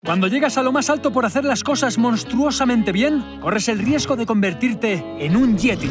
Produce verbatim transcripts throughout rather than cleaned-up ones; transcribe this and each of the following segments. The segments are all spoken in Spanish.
Cuando llegas a lo más alto por hacer las cosas monstruosamente bien, corres el riesgo de convertirte en un yeti.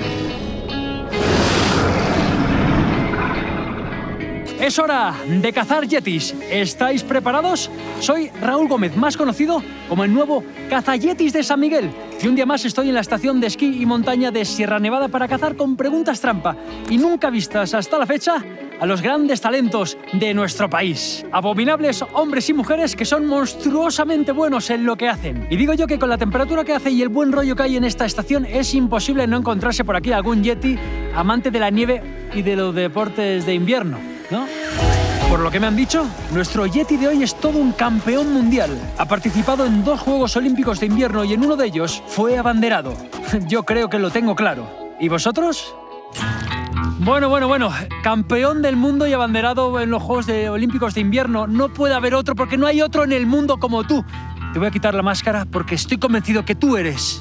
Es hora de cazar yetis. ¿Estáis preparados? Soy Raúl Gómez, más conocido como el nuevo cazayetis de San Miguel. Y un día más estoy en la estación de esquí y montaña de Sierra Nevada para cazar con preguntas trampa y nunca vistas hasta la fecha a los grandes talentos de nuestro país. Abominables hombres y mujeres que son monstruosamente buenos en lo que hacen. Y digo yo que con la temperatura que hace y el buen rollo que hay en esta estación es imposible no encontrarse por aquí algún yeti amante de la nieve y de los deportes de invierno, ¿no? Por lo que me han dicho, nuestro yeti de hoy es todo un campeón mundial. Ha participado en dos Juegos Olímpicos de invierno y en uno de ellos fue abanderado. Yo creo que lo tengo claro. ¿Y vosotros? Bueno, bueno, bueno. Campeón del mundo y abanderado en los Juegos de Olímpicos de invierno. No puede haber otro porque no hay otro en el mundo como tú. Te voy a quitar la máscara porque estoy convencido que tú eres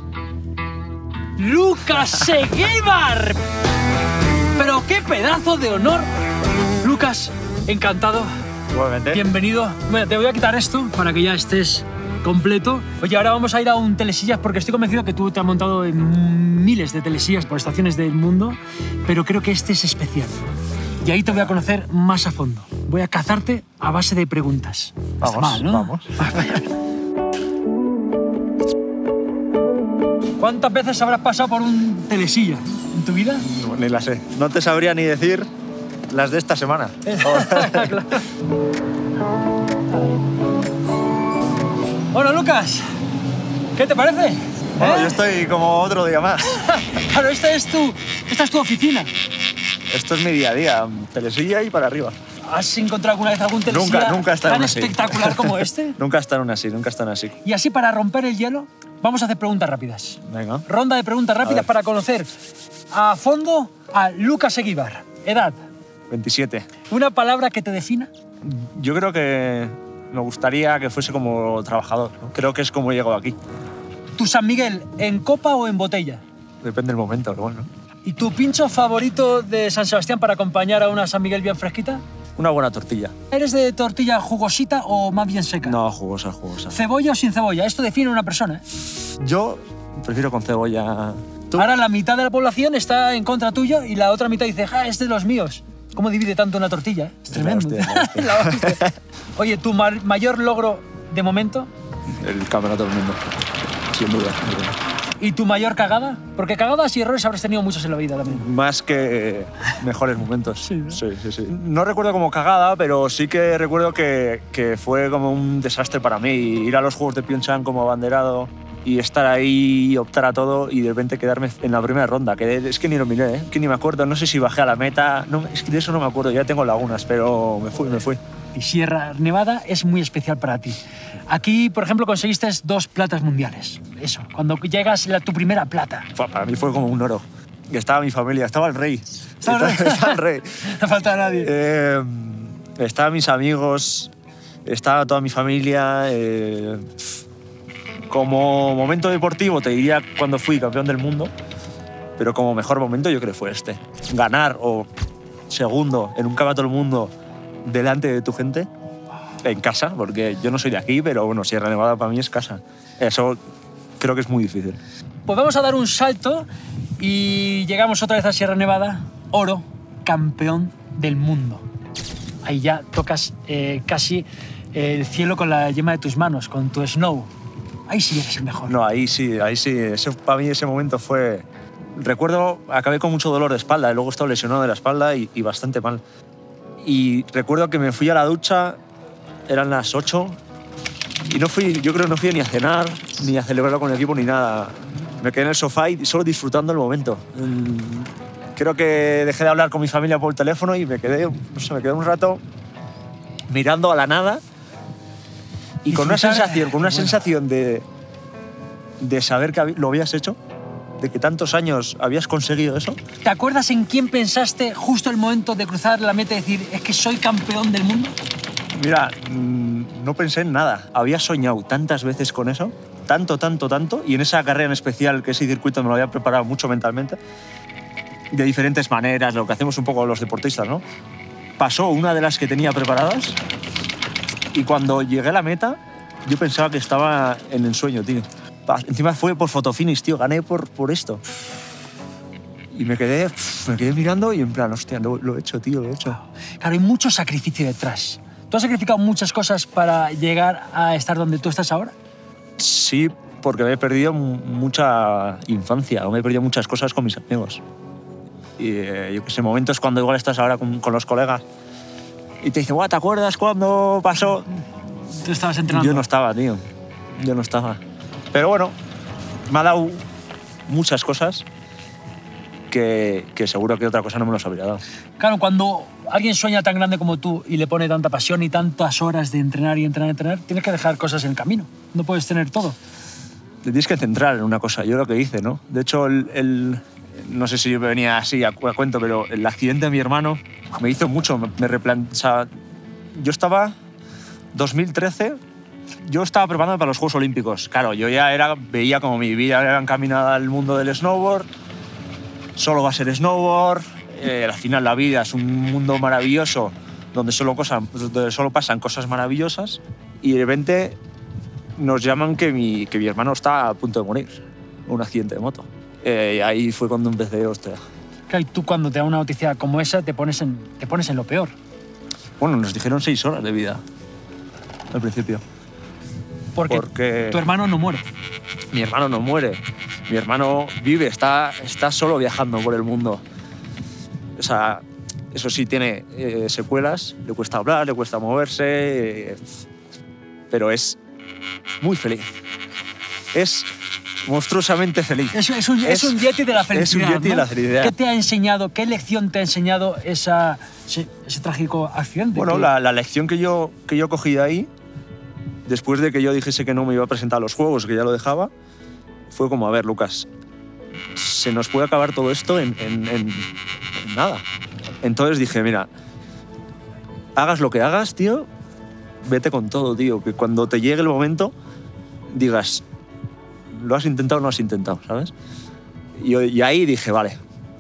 Lucas Seguíbar. ¡Pero qué pedazo de honor! Lucas, encantado. Igualmente. Bienvenido. Bueno, te voy a quitar esto para que ya estés completo. Oye, ahora vamos a ir a un telesillas porque estoy convencido que tú te has montado en miles de telesillas por estaciones del mundo, pero creo que este es especial. Y ahí te voy a conocer más a fondo. Voy a cazarte a base de preguntas. Vamos, Está mal, ¿no? vamos. ¿Cuántas veces habrás pasado por un telesilla en tu vida? No, ni la sé. No te sabría ni decir las de esta semana. Claro. Bueno, Lucas, ¿qué te parece? Bueno, ¿Eh? yo estoy como otro día más. Claro, esta es tu, esta es tu oficina. Esto es mi día a día, telesilla y para arriba. ¿Has encontrado alguna vez algún telesilla Nunca, nunca he estado tan en así. espectacular como este? Nunca están en así, nunca están así. Y así, para romper el hielo, vamos a hacer preguntas rápidas. Venga. Ronda de preguntas rápidas para conocer a fondo a Lucas Seguíbar. Edad. veintisiete. ¿Una palabra que te defina? Yo creo que me gustaría que fuese como trabajador, ¿no? Creo que es como he llegado aquí. ¿Tu San Miguel en copa o en botella? Depende del momento, pero bueno. ¿Y tu pincho favorito de San Sebastián para acompañar a una San Miguel bien fresquita? Una buena tortilla. ¿Eres de tortilla jugosita o más bien seca? No, jugosa, jugosa. ¿Cebolla o sin cebolla? Esto define a una persona, ¿eh? Yo prefiero con cebolla. ¿Tú? Ahora la mitad de la población está en contra tuyo y la otra mitad dice, ja, es de los míos. ¿Cómo divide tanto una tortilla? ¿Eh? Es tremendo. La hostia, la hostia. La hostia. Oye, ¿tu ma mayor logro de momento? El campeonato del mundo. Sin duda. sin duda. ¿Y tu mayor cagada? Porque cagadas y errores habrás tenido muchos en la vida también. Más que mejores momentos. Sí, ¿no? sí, sí, sí. No recuerdo como cagada, pero sí que recuerdo que, que fue como un desastre para mí. Ir a los Juegos de Pyeongchang como abanderado y estar ahí y optar a todo y de repente quedarme en la primera ronda. Que es que ni lo miré, ¿eh? Que ni me acuerdo. No sé si bajé a la meta. No, es que de eso no me acuerdo. Ya tengo lagunas, pero me fui, me fui. Y Sierra Nevada es muy especial para ti. Aquí, por ejemplo, conseguiste dos platas mundiales. Eso, cuando llegas a tu primera plata. Para mí fue como un oro. Y estaba mi familia, estaba el rey. ¿Estaba el rey? Estaba el rey. No falta nadie. Eh, estaban mis amigos, estaba toda mi familia. Eh, como momento deportivo te diría cuando fui campeón del mundo, pero como mejor momento yo creo que fue este. Ganar o segundo en un campeonato del mundo delante de tu gente, en casa, porque yo no soy de aquí, pero bueno, Sierra Nevada para mí es casa. Eso creo que es muy difícil. Pues vamos a dar un salto y llegamos otra vez a Sierra Nevada. Oro, campeón del mundo. Ahí ya tocas eh, casi el cielo con la yema de tus manos, con tu snow. Ahí sí eres el mejor. No, ahí sí, ahí sí. Ese, para mí ese momento fue... Recuerdo, acabé con mucho dolor de espalda, y luego estaba lesionado de la espalda y, y bastante mal. Y recuerdo que me fui a la ducha, eran las ocho, y no fui, yo creo que no fui ni a cenar, ni a celebrarlo con el equipo, ni nada. Me quedé en el sofá y solo disfrutando el momento. Creo que dejé de hablar con mi familia por el teléfono y me quedé, no sé, me quedé un rato mirando a la nada y con una sensación, con una sensación de, de saber que lo habías hecho, de que tantos años habías conseguido eso. ¿Te acuerdas en quién pensaste justo el momento de cruzar la meta y decir, es que soy campeón del mundo? Mira, no pensé en nada. Había soñado tantas veces con eso, tanto, tanto, tanto, y en esa carrera en especial, que ese circuito me lo había preparado mucho mentalmente, de diferentes maneras, lo que hacemos un poco los deportistas, ¿no? Pasó una de las que tenía preparadas y cuando llegué a la meta yo pensaba que estaba en ensueño, tío. Encima fue por fotofinish, tío, gané por, por esto. Y me quedé, me quedé mirando y en plan, hostia, lo, lo he hecho, tío, lo he hecho. Claro, hay mucho sacrificio detrás. ¿Tú has sacrificado muchas cosas para llegar a estar donde tú estás ahora? Sí, porque me he perdido mucha infancia, me he perdido muchas cosas con mis amigos. Y eh, yo qué sé, momentos cuando igual estás ahora con, con los colegas y te dicen, ¿te acuerdas cuando pasó? Tú estabas entrenando. Yo no estaba, tío. Yo no estaba. Pero bueno, me ha dado muchas cosas que, que seguro que otra cosa no me los habría dado. Claro, cuando alguien sueña tan grande como tú y le pone tanta pasión y tantas horas de entrenar y entrenar y entrenar, tienes que dejar cosas en el camino. No puedes tener todo. Te tienes que centrar en una cosa. Yo lo que hice, ¿no? De hecho, el, el, no sé si yo venía así a, a cuento, pero el accidente de mi hermano me hizo mucho. Me, me replan... o sea, yo estaba... dos mil trece, yo estaba preparándome para los Juegos Olímpicos. Claro, yo ya era, veía como mi vida era encaminada al mundo del snowboard. Solo va a ser snowboard. Eh, al final la vida es un mundo maravilloso donde solo, cosa, donde solo pasan cosas maravillosas. Y de repente nos llaman que mi, que mi hermano está a punto de morir. Un accidente de moto. Eh, y ahí fue cuando empecé, hostia. Claro, y tú cuando te da una noticia como esa te pones en, te pones en lo peor. Bueno, nos dijeron seis horas de vida al principio. Porque, Porque tu hermano no muere. Mi hermano no muere. Mi hermano vive, está, está solo viajando por el mundo. O sea, eso sí, tiene eh, secuelas, le cuesta hablar, le cuesta moverse, eh, pero es muy feliz. Es monstruosamente feliz. Es, es, un, es, es un yeti de la felicidad. Es un yeti ¿no? de la felicidad. ¿Qué te ha enseñado, qué lección te ha enseñado esa, ese, ese trágico accidente? Bueno, que... la, la lección que yo, que yo cogí de ahí, después de que yo dijese que no me iba a presentar a los Juegos, que ya lo dejaba, fue como, a ver, Lucas, se nos puede acabar todo esto en, en, en, en nada. Entonces dije, mira, hagas lo que hagas, tío, vete con todo, tío, que cuando te llegue el momento digas, lo has intentado o no has intentado, ¿sabes? Y, y ahí dije, vale,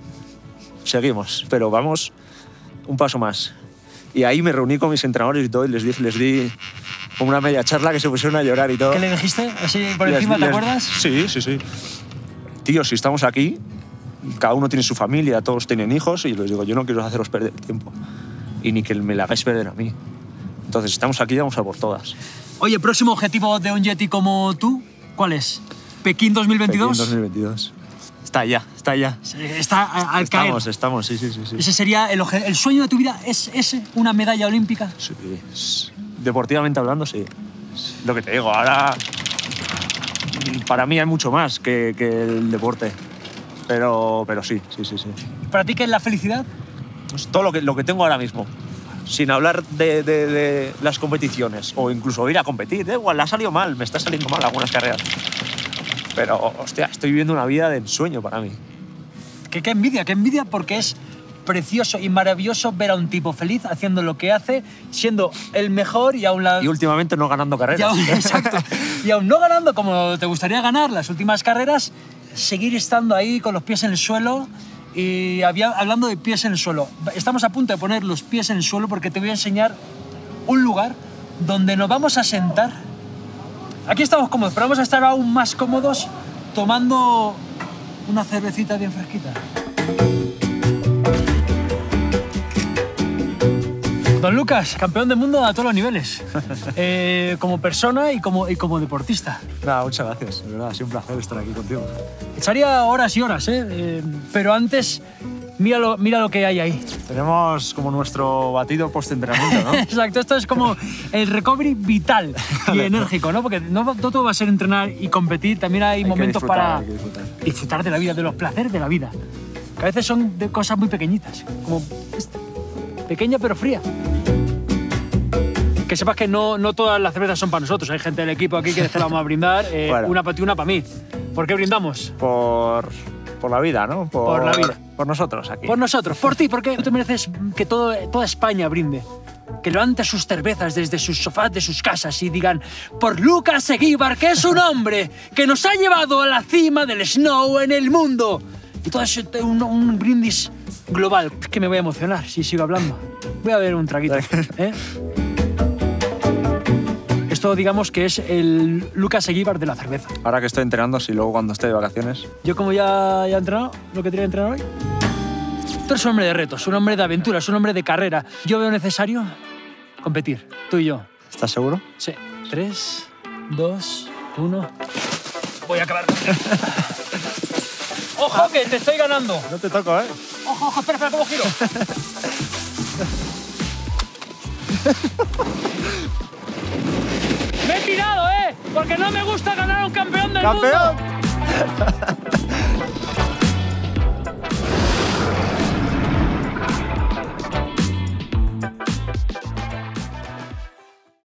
seguimos, pero vamos un paso más. Y ahí me reuní con mis entrenadores y todo y les di, les di como una media charla que se pusieron a llorar y todo. ¿Qué le dijiste? Así por encima, les, ¿te les, acuerdas? Sí, sí, sí. Tío, si estamos aquí, cada uno tiene su familia, todos tienen hijos y les digo, yo no quiero haceros perder el tiempo y ni que me la hagáis perder a mí. Entonces, si estamos aquí, vamos a por todas. Oye, ¿próximo objetivo de un yeti como tú? ¿Cuál es? ¿Pekín dos mil veintidós? Pekín dos mil veintidós. Está ya, está ya. Está al estamos, caer. Estamos, estamos, sí, sí, sí, sí. ¿Ese sería el, el sueño de tu vida? ¿Es ese una medalla olímpica? Sí. Deportivamente hablando, sí. Lo que te digo, ahora para mí hay mucho más que, que el deporte. Pero, pero sí, sí, sí, sí. ¿Para ti qué es la felicidad? Es todo lo que, lo que tengo ahora mismo. Sin hablar de, de, de las competiciones o incluso ir a competir. Da igual, le ha salido mal, me está saliendo mal algunas carreras. Pero, hostia, estoy viviendo una vida de ensueño para mí. ¿Qué, qué envidia? ¿Qué envidia? Porque es precioso y maravilloso ver a un tipo feliz haciendo lo que hace, siendo el mejor y aún la... Y últimamente no ganando carreras. Y aún, exacto. Y aún no ganando como te gustaría ganar las últimas carreras, seguir estando ahí con los pies en el suelo. Y había, hablando de pies en el suelo, estamos a punto de poner los pies en el suelo porque te voy a enseñar un lugar donde nos vamos a sentar. Aquí estamos cómodos, pero vamos a estar aún más cómodos tomando una cervecita bien fresquita. Don Lucas, campeón del mundo a todos los niveles, eh, como persona y como, y como deportista. Nada, muchas gracias, de verdad, ha sido un placer estar aquí contigo. Echaría horas y horas, ¿eh? eh pero antes, mira lo, mira lo que hay ahí. Tenemos como nuestro batido post-entrenamiento, ¿no? Exacto, esto es como el recovery vital y enérgico, ¿no? Porque no, no todo va a ser entrenar y competir, también hay, hay momentos para disfrutar. disfrutar de la vida, de los placeres de la vida. Que a veces son de cosas muy pequeñitas, como esta, pequeña pero fría. Que sepas que no, no todas las cervezas son para nosotros, hay gente del equipo aquí que les vamos a brindar, eh, bueno. Una para ti, una para mí. ¿Por qué brindamos? Por, por la vida, ¿no? Por, por la vida. Por nosotros aquí. Por nosotros, por ti, porque tú te mereces que todo, toda España brinde. Que levante sus cervezas desde sus sofás de sus casas y digan por Lucas Eguíbar, que es un hombre que nos ha llevado a la cima del snow en el mundo. Y todo eso, un, un brindis global. Es que me voy a emocionar si sigo hablando. Voy a beber un traguito, ¿eh? Esto Esto digamos que es el Lucas Eguíbar de la cerveza. Ahora que estoy entrenando, si luego cuando esté de vacaciones... Yo como ya, ya he entrenado lo que tenía que entrenar hoy. Tú eres un hombre de retos, un hombre de aventuras, un hombre de carrera. Yo veo necesario competir, tú y yo. ¿Estás seguro? Sí. Tres, dos, uno... Voy a acabar. ¡Ojo, que te estoy ganando! No te toco, ¿eh? ¡Ojo, ojo! Espera, espera, ¿cómo giro? ¡Me he tirado, eh! Porque no me gusta ganar a un campeón del mundo. ¡Campeón!